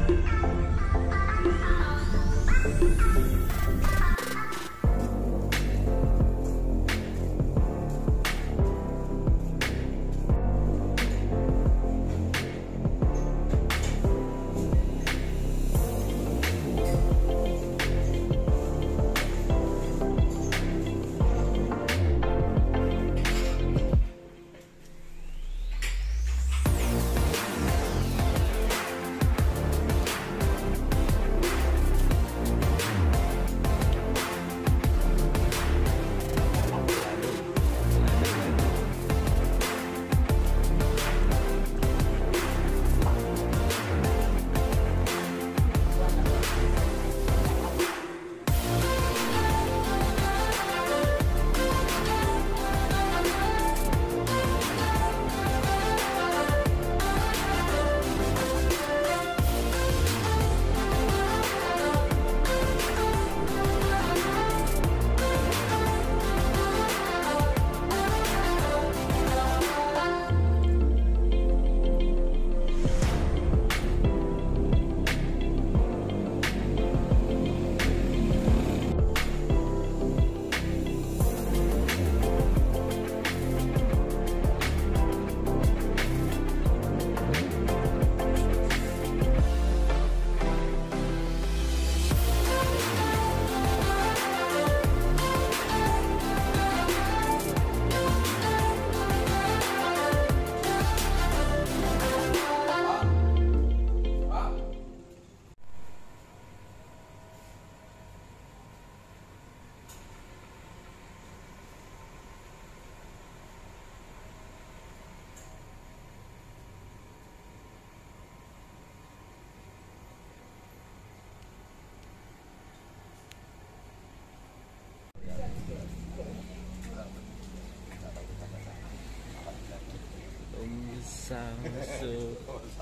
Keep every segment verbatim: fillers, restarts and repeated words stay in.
Samsu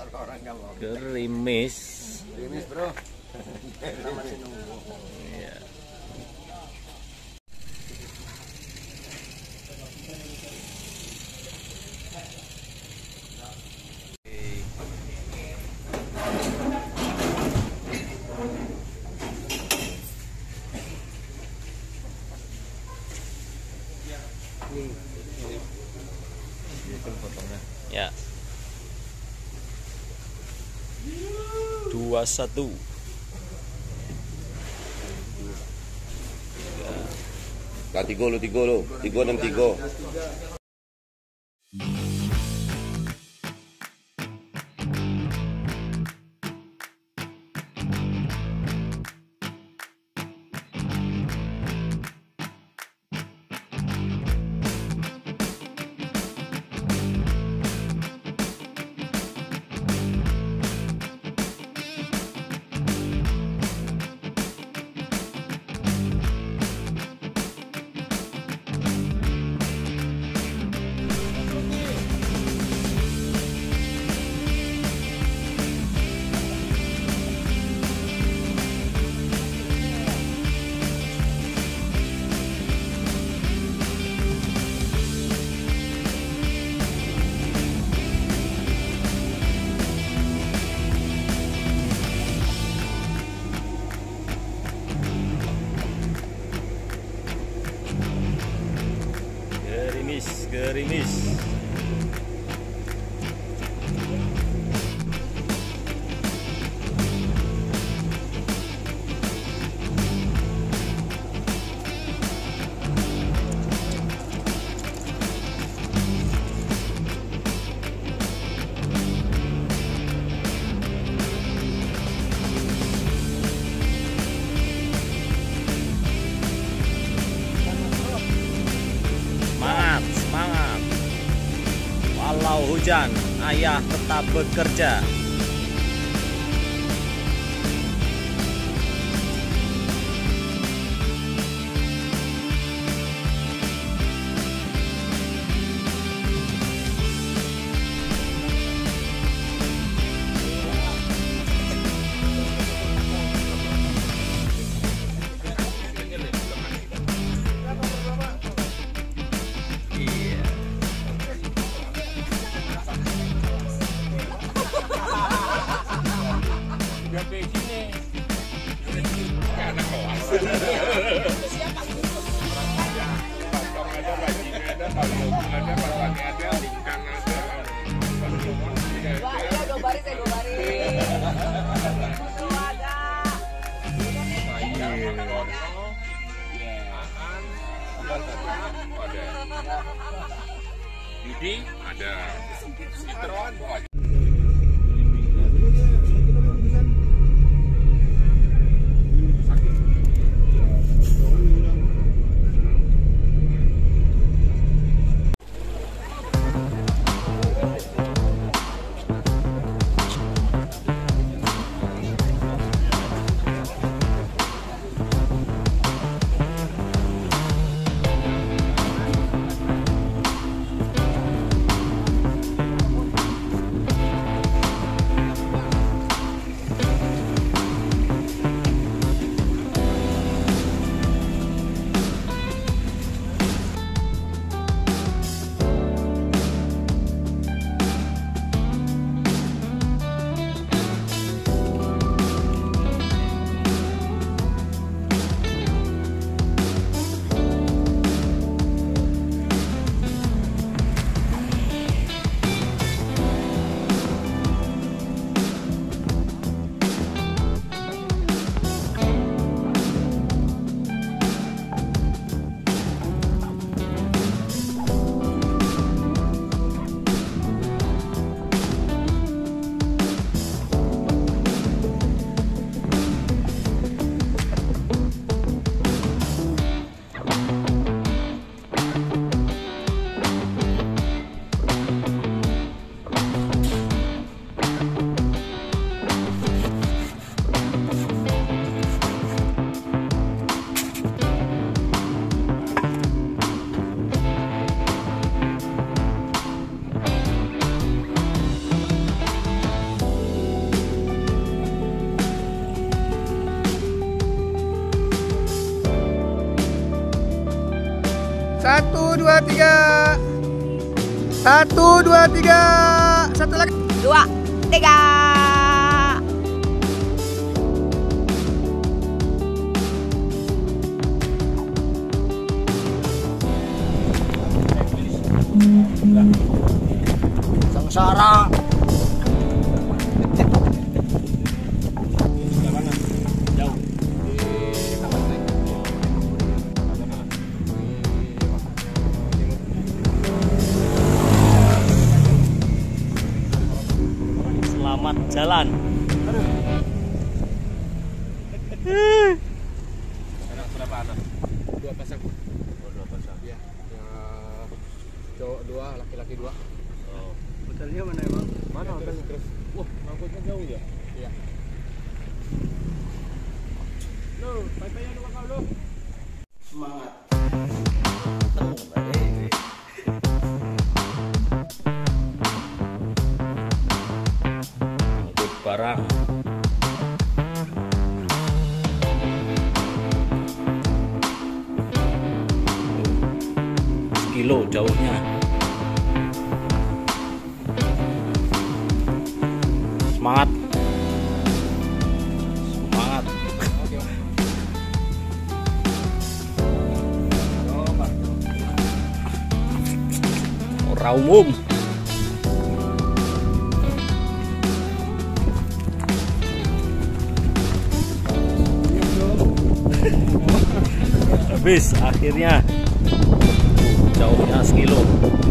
gerimis. Gerimis, bro. Kita masih nunggu. Iya. Ya. Dua satu. Lah tiga lo, tiga lo, tiga enam tiga. Gerimis, gerimis. Walau hujan, ayah tetap bekerja. Sampai sini. Ada kelas. Siapa? Potong ada, bajing ada, palung ada, palwangi ada, lingkang ada. Wah, ya dua baris ya, dua baris. Dua ada. Ada. Yudi ada. Citron ada. Satu, dua, tiga. Satu, dua, tiga. Satu lagi. Dua, tiga. Sengsara. Selamat jalan. Anak berapa anak? Dua pasang. Oh, dua pasang. Iya. Ya, cowok dua, laki-laki dua. Oh. Hotelnya mana emang? Mana hotelnya? Terus, wah, ngangkutnya jauh ya? Iya. Lo, bye-bye dulu kau lo. Semangat. Angkut barang. Kilo jauhnya. Semangat. Semangat. Ora umum. Habis akhirnya jauhnya sekilo.